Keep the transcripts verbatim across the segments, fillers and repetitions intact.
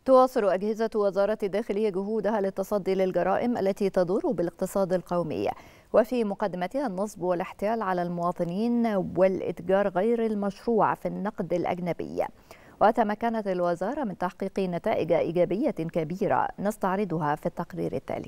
تواصل أجهزة وزارة الداخلية جهودها للتصدي للجرائم التي تضر بالاقتصاد القومي، وفي مقدمتها النصب والاحتيال على المواطنين والإتجار غير المشروع في النقد الأجنبي. وتمكنت الوزارة من تحقيق نتائج إيجابية كبيرة نستعرضها في التقرير التالي.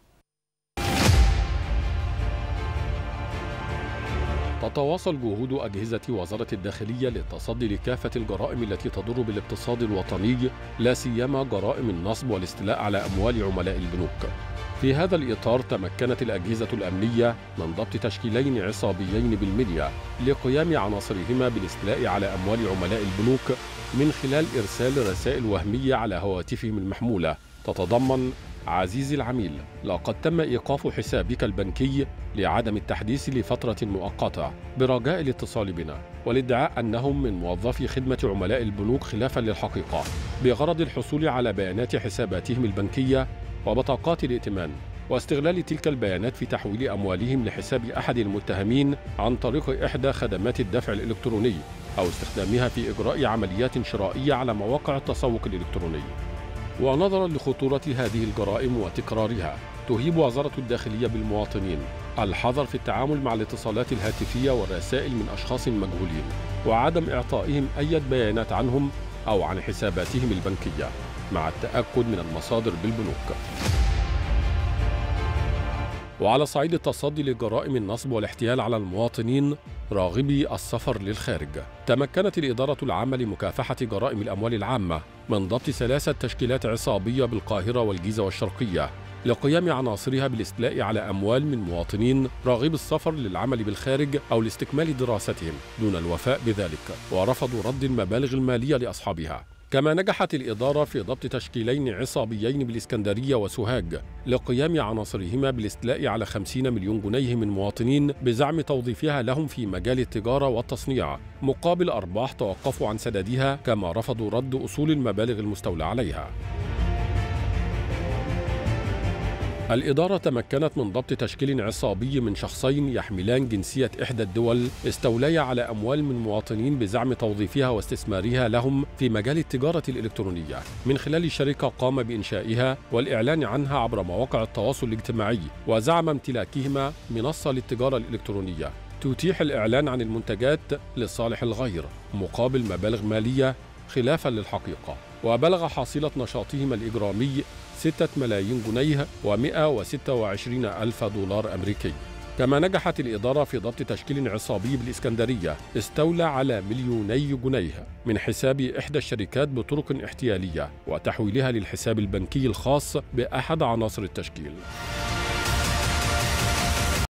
تتواصل جهود أجهزة وزارة الداخلية للتصدي لكافة الجرائم التي تضر بالاقتصاد الوطني، لا سيما جرائم النصب والاستيلاء على أموال عملاء البنوك. في هذا الإطار تمكنت الأجهزة الأمنية من ضبط تشكيلين عصابيين بالمنيا لقيام عناصرهما بالاستيلاء على أموال عملاء البنوك من خلال إرسال رسائل وهمية على هواتفهم المحمولة تتضمن: عزيزي العميل، لقد تم إيقاف حسابك البنكي لعدم التحديث لفترة مؤقتة برجاء الاتصال بنا، والادعاء أنهم من موظفي خدمة عملاء البنوك خلافا للحقيقة، بغرض الحصول على بيانات حساباتهم البنكية وبطاقات الائتمان، واستغلال تلك البيانات في تحويل أموالهم لحساب أحد المتهمين عن طريق إحدى خدمات الدفع الإلكتروني، أو استخدامها في إجراء عمليات شرائية على مواقع التسوق الإلكتروني. ونظرا لخطورة هذه الجرائم وتكرارها، تهيب وزارة الداخلية بالمواطنين الحذر في التعامل مع الاتصالات الهاتفية والرسائل من أشخاص مجهولين، وعدم إعطائهم أي بيانات عنهم أو عن حساباتهم البنكية، مع التأكد من المصادر بالبنوك. وعلى صعيد التصدي لجرائم النصب والاحتيال على المواطنين راغبي السفر للخارج، تمكنت الإدارة العامة لمكافحة جرائم الأموال العامة من ضبط ثلاثة تشكيلات عصابية بالقاهرة والجيزة والشرقية لقيام عناصرها بالاستيلاء على أموال من مواطنين راغبي السفر للعمل بالخارج أو لاستكمال دراستهم دون الوفاء بذلك، ورفضوا رد المبالغ المالية لأصحابها. كما نجحت الإدارة في ضبط تشكيلين عصابيين بالإسكندرية وسوهاج لقيام عناصرهما بالاستيلاء على خمسين مليون جنيه من مواطنين بزعم توظيفها لهم في مجال التجارة والتصنيع مقابل أرباح توقفوا عن سدادها، كما رفضوا رد أصول المبالغ المستولى عليها. الإدارة تمكنت من ضبط تشكيل عصابي من شخصين يحملان جنسية إحدى الدول استوليا على أموال من مواطنين بزعم توظيفها واستثمارها لهم في مجال التجارة الإلكترونية من خلال شركة قام بإنشائها والإعلان عنها عبر مواقع التواصل الاجتماعي، وزعم امتلاكهما منصة للتجارة الإلكترونية تتيح الإعلان عن المنتجات لصالح الغير مقابل مبالغ مالية خلافا للحقيقة. وبلغ حصيلة نشاطهما الإجرامي ستة ملايين جنيه ومئة وستة وعشرين ألف دولار أمريكي. كما نجحت الإدارة في ضبط تشكيل عصابي بالإسكندرية استولى على مليوني جنيه من حساب إحدى الشركات بطرق احتيالية وتحويلها للحساب البنكي الخاص بأحد عناصر التشكيل.